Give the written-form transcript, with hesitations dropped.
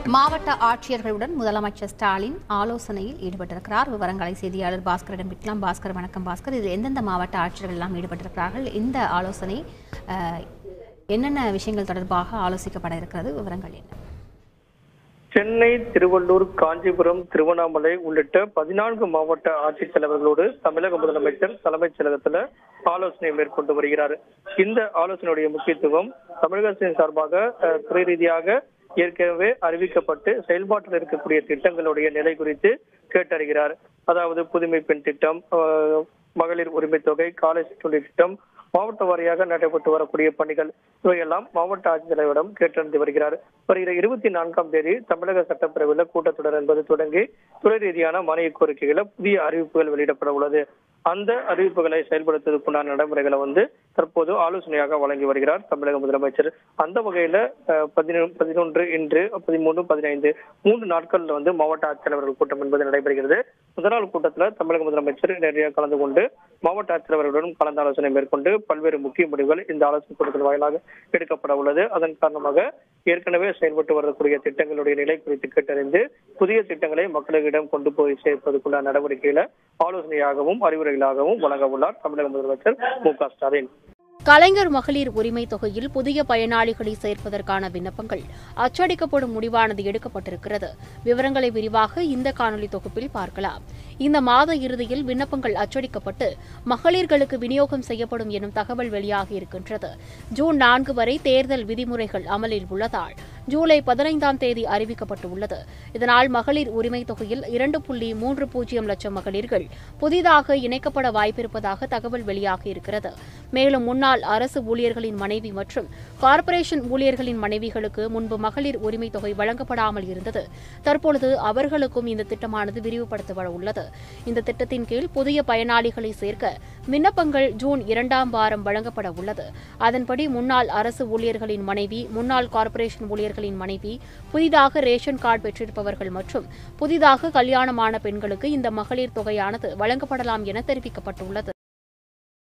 மாவட்ட ஆட்சியர்களுடன் முதலமைச்சர் ஸ்டாலின் ஆலோசனையில் ஈடுபட்டிருக்கிறார். விவரங்களை செய்தியாளர் பாஸ்கரிடம் கேட்கலாம். பாஸ்கர், வணக்கம் பாஸ்கர். இதில் எந்தெந்த மாவட்ட ஆட்சியர்கள் எல்லாம் ஈடுபட்டிருக்கிறார்கள்? இந்த ஆலோசனை என்னென்ன விஷயங்கள் தொடர்பாக ஆலோசிக்கப்பட இருக்கிறது? விவரங்கள் என்ன? சென்னை, திருவள்ளூர், காஞ்சிபுரம், திருவண்ணாமலை உள்ளிட்ட 14 மாவட்ட ஆட்சித்தலைவர்களோடு தமிழக முதலமைச்சர் தலைமைச் செயலகத்தில் ஆலோசனை மேற்கொண்டு வருகிறார். இந்த ஆலோசனையுடைய முக்கியத்துவம் தமிழக அரசின் சார்பாக துறை ரீதியாக ஏற்கனவே அறிவிக்கப்பட்டு செயல்பாட்டில் இருக்கக்கூடிய திட்டங்களுடைய நிலை குறித்து கேட்டறிகிறார். அதாவது புதுமை பெண் திட்டம், மகளிர் உரிமை தொகை, காலை சிற்றுண்டி திட்டம், மாவட்ட வாரியாக நடைபெற்று வரக்கூடிய பணிகள் இவையெல்லாம் மாவட்ட ஆட்சித்தலைவரிடம் கேட்டறிந்து வருகிறார். வருகிற 24ஆம் தேதி தமிழக சட்டப்பேரவையில் கூட்டத்தொடர் என்பது தொடங்கி துறை ரீதியான மானிய கோரிக்கைகளை புதிய அறிவிப்புகள் வெளியிடப்பட உள்ளது. அந்த அறிவிப்புகளை செயல்படுத்துவதற்குண்டான நடைமுறைகளை தற்போது ஆலோசனையாக வழங்கி வருகிறார் தமிழக முதலமைச்சர். அந்த வகையில 11 இன்று 13, 15 3 நாட்கள்ல மாவட்ட ஆட்சித்தலைவர்கள் கூட்டம் என்பது நடைபெறுகிறது. முதல் நாள் கூட்டத்தில் தமிழக முதலமைச்சர் நேரடியாக கலந்து கொண்டு மாவட்ட ஆட்சித்தலைவர்களுடன் கலந்து ஆலோசனை மேற்கொண்டு பல்வேறு முக்கிய முடிவுகள் இந்த ஆலோசனை கூட்டத்தின் வாயிலாக எடுக்கப்பட உள்ளது. அதன் காரணமாக ஏற்கனவே செயல்பட்டு வரக்கூடிய திட்டங்களுடைய நிலை குறித்து கேட்டறிந்து புதிய திட்டங்களை மக்களிடம் கொண்டு போய் சேர்ப்பதற்குள்ள நடவடிக்கைகளை ஆலோசனையாகவும் அறிவுரைகளாகவும் வழங்க உள்ளார் தமிழக முதலமைச்சர் மு.க. ஸ்டாலின். கலைஞர் மகளிர் உரிமை தொகையில் புதிய பயனாளிகளை சேர்ப்பதற்கான விண்ணப்பங்கள் அச்சடிக்கப்படும் முடிவானது எடுக்கப்பட்டிருக்கிறது. விவரங்களை விரிவாக இந்த காணொலி தொகுப்பில் பார்க்கலாம். இந்த மாத இறுதியில் விண்ணப்பங்கள் அச்சடிக்கப்பட்டு மகளிர்களுக்கு விநியோகம் செய்யப்படும் எனும் தகவல் வெளியாகி இருக்கின்றது. ஜூன் 4 வரை தேர்தல் விதிமுறைகள் அமலில் உள்ளதால் ஜூலை 15ஆம் தேதி அறிவிக்கப்பட்டுள்ளது. இதனால் மகளிர் உரிமை தொகையில் 2.30 லட்சம் மகளிர்கள் புதிதாக இணைக்கப்பட வாய்ப்பிருப்பதாக தகவல் வெளியாகியிருக்கிறது. மேலும் முன்னாள் அரசு ஊழியர்களின் மனைவி மற்றும் கார்ப்பரேஷன் ஊழியர்களின் மனைவிகளுக்கு முன்பு மகளிர் உரிமை தொகை வழங்கப்படாமல் இருந்தது. தற்பொழுது அவர்களுக்கும் இந்த திட்டமானது விரிவுபடுத்தப்பட உள்ளது. இந்த திட்டத்தின் கீழ் புதிய பயனாளிகளை சேர்க்க விண்ணப்பங்கள் ஜூன் 2ஆம் வாரம் வழங்கப்பட உள்ளது. அதன்படி முன்னாள் அரசு ஊழியர்களின் மனைவி, முன்னாள் கார்ப்பரேஷன் ஊழியர்களின் மனைவி, புதிதாக ரேஷன் கார்டு பெற்றிருப்பவர்கள் மற்றும் புதிதாக கல்யாணமான பெண்களுக்கு இந்த மகளிர் தொகையானது வழங்கப்படலாம் என தெரிவிக்கப்பட்டுள்ளது.